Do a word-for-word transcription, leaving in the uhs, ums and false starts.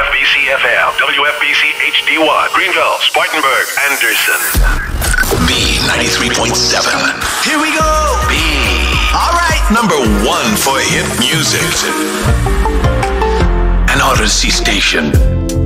F B C F M, W F B C H D one, Greenville, Spartanburg, Anderson. B ninety-three point seven. Here we go. B. All right. Number one for hit music. An Odyssey station.